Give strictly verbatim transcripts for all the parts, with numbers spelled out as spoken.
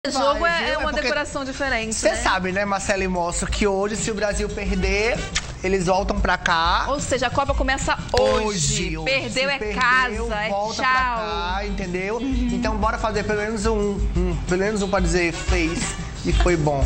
O jogo Vai, é, é uma é decoração diferente, Você né? sabe, né, Marcelo e Moço, que hoje, se o Brasil perder, eles voltam pra cá. Ou seja, a Copa começa hoje. Hoje, hoje. Perdeu Se é perdeu, casa, é volta tchau. pra cá, entendeu? Uhum. Então bora fazer pelo menos um, um, pelo menos um pra dizer fez e foi bom.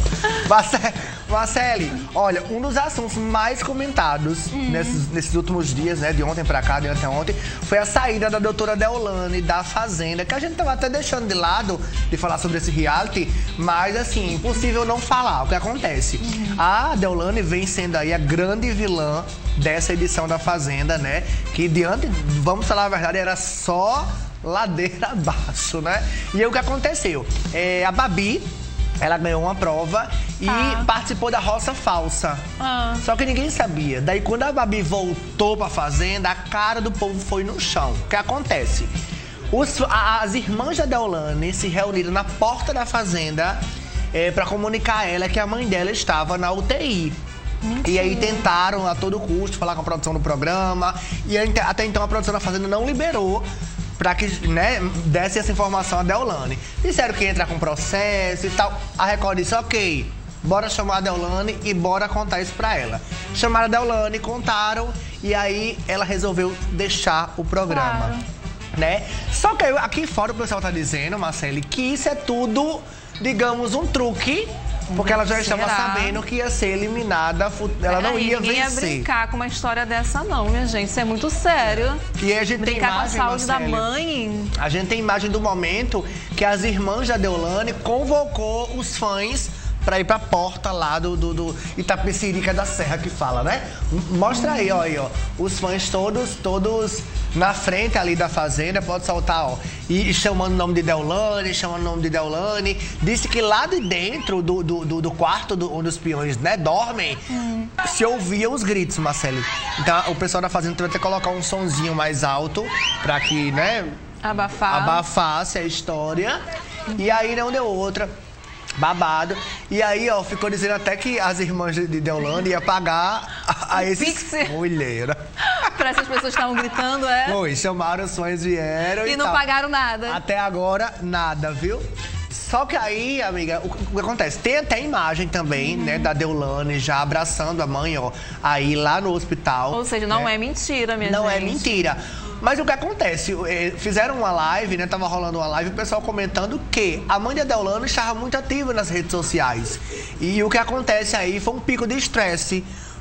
Marcele, olha, um dos assuntos mais comentados uhum. nesses, nesses últimos dias, né, de ontem pra cá, de anteontem, foi a saída da doutora Deolane da Fazenda, que a gente tava até deixando de lado de falar sobre esse reality, mas assim, impossível não falar. O que acontece? Uhum. A Deolane vem sendo aí a grande vilã dessa edição da Fazenda, né, que diante, vamos falar a verdade, era só ladeira abaixo, né? E aí o que aconteceu? É, a Babi, ela ganhou uma prova e ah. participou da roça falsa. Ah. Só que ninguém sabia. Daí, quando a Babi voltou pra Fazenda, a cara do povo foi no chão. O que acontece? Os, as irmãs da Deolane se reuniram na porta da Fazenda é, pra comunicar a ela que a mãe dela estava na U T I. Mentira. E aí tentaram a todo custo falar com a produção do programa. E até então a produção da Fazenda não liberou pra que, né, desse essa informação a Deolane. Disseram que ia entrar com processo e tal. A Record disse, ok, bora chamar a Deolane e bora contar isso pra ela. Chamaram a Deolane, contaram, e aí ela resolveu deixar o programa. Claro. Né? Só que aí, aqui fora o pessoal tá dizendo, Marcele, que isso é tudo, digamos, um truque. Porque ela já Será? estava sabendo que ia ser eliminada, ela não Aí, ia ninguém vencer. Ninguém ia brincar com uma história dessa não, minha gente. Isso é muito sério. E a gente brincar tem imagem, com a saúde Marcele, da mãe. A gente tem imagem do momento que as irmãs da Deolane convocou os fãs pra ir pra porta lá do, do, do Itapecerica da Serra, que fala, né? Mostra aí, ó, aí, ó. Os fãs todos, todos na frente ali da Fazenda, pode soltar, ó. E, e chamando o nome de Deolane, chamando o nome de Deolane. Disse que lá de dentro do, do, do, do quarto do, onde os peões, né, dormem, hum. se ouviam os gritos, Marcele. Então, o pessoal da Fazenda vai ter que colocar um sonzinho mais alto pra que, né, Abafar. abafasse a história. Hum. E aí não deu outra. Babado. E aí, ó, ficou dizendo até que as irmãs de Deolane iam pagar a, a esses... Mulher. Pra essas pessoas que estavam gritando, é? Foi, chamaram, os fãs vieram e E não tal. pagaram nada. Até agora, nada, viu? Só que aí, amiga, o, o que acontece? Tem até imagem também, uhum. né, da Deolane já abraçando a mãe, ó, aí lá no hospital. Ou seja, não né? é mentira, minha não gente. Não é mentira. Mas o que acontece? Fizeram uma live, né? Tava rolando uma live, o pessoal comentando que a mãe da Deolane estava muito ativa nas redes sociais. E o que acontece aí foi um pico de estresse.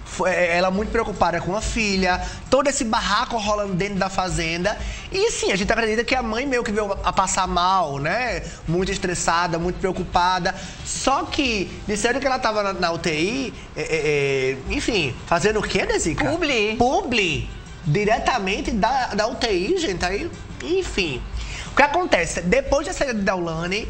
Ela muito preocupada com a filha, todo esse barraco rolando dentro da Fazenda. E sim, a gente acredita que a mãe meio que veio a passar mal, né? Muito estressada, muito preocupada. Só que disseram que ela tava na, na U T I, é, é, enfim, fazendo o quê, né, Zica? Publi. Publi. Diretamente da, da U T I, gente, aí, enfim. O que acontece? Depois da saída de Deolane,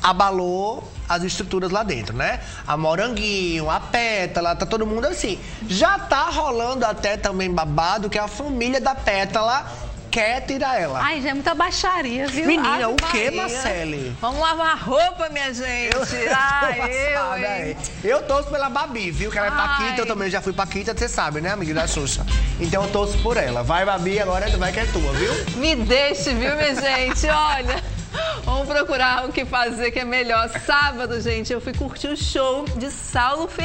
abalou as estruturas lá dentro, né? A Moranguinho, a Pétala, tá todo mundo assim. Já tá rolando até também babado que a família da Pétala quer tirar ela. Ai, já é muita baixaria, viu? Menina, Ave o que, Maria. Marcele? Vamos lavar roupa, minha gente. Eu, Ai, eu, passada, hein? eu torço pela Babi, viu? Que ela é paquita, eu também já fui paquita, você sabe, né, amiga da Xuxa? Então eu torço por ela. Vai, Babi, agora vai que é tua, viu? Me deixe, viu, minha gente? Olha, vamos procurar o que fazer que é melhor. Sábado, gente, eu fui curtir o show de Saulo Ferreira.